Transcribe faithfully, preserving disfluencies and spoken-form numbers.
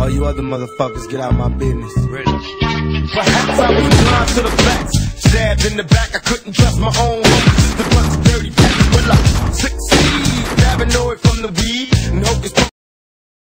All you other motherfuckers, get out my business. Perhaps I was blind to the facts. Stabbed in the back, I couldn't trust my own